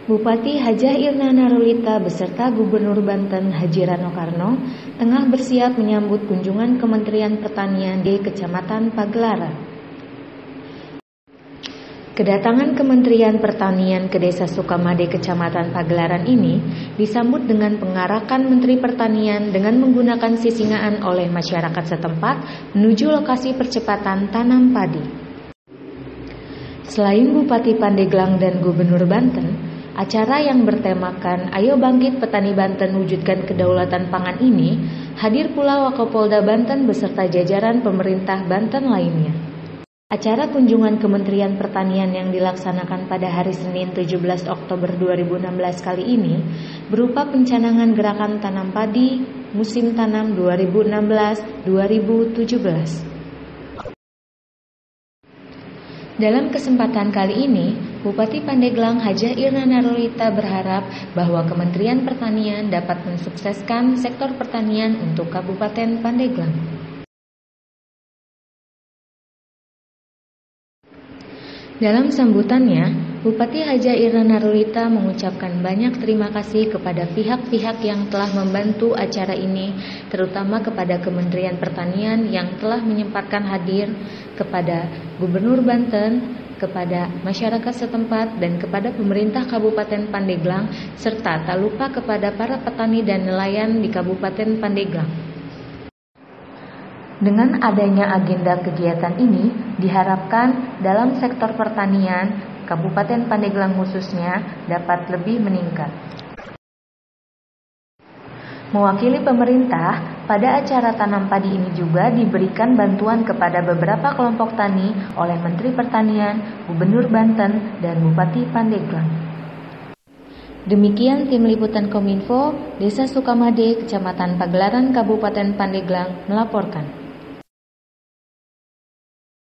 Bupati Hajah Irna Narulita beserta Gubernur Banten Haji Rano Karno tengah bersiap menyambut kunjungan Kementerian Pertanian di Kecamatan Pagelaran. Kedatangan Kementerian Pertanian ke Desa Sukamade, Kecamatan Pagelaran ini disambut dengan pengarakan Menteri Pertanian dengan menggunakan sisingaan oleh masyarakat setempat menuju lokasi percepatan tanam padi. Selain Bupati Pandeglang dan Gubernur Banten, acara yang bertemakan Ayo Bangkit Petani Banten Wujudkan Kedaulatan Pangan ini hadir pula Wakapolda Banten beserta jajaran pemerintah Banten lainnya. Acara kunjungan Kementerian Pertanian yang dilaksanakan pada hari Senin 17 Oktober 2016 kali ini berupa pencanangan gerakan tanam padi musim tanam 2016-2017. Dalam kesempatan kali ini, Bupati Pandeglang Hajah Irna Narulita berharap bahwa Kementerian Pertanian dapat mensukseskan sektor pertanian untuk Kabupaten Pandeglang. Dalam sambutannya, Bupati Hajah Irna Narulita mengucapkan banyak terima kasih kepada pihak-pihak yang telah membantu acara ini, terutama kepada Kementerian Pertanian yang telah menyempatkan hadir, kepada Gubernur Banten, kepada masyarakat setempat, dan kepada pemerintah Kabupaten Pandeglang, serta tak lupa kepada para petani dan nelayan di Kabupaten Pandeglang. Dengan adanya agenda kegiatan ini, diharapkan dalam sektor pertanian, Kabupaten Pandeglang khususnya dapat lebih meningkat. Mewakili pemerintah, pada acara tanam padi ini juga diberikan bantuan kepada beberapa kelompok tani oleh Menteri Pertanian, Gubernur Banten, dan Bupati Pandeglang. Demikian tim liputan Kominfo, Desa Sukamade, Kecamatan Pagelaran, Kabupaten Pandeglang melaporkan.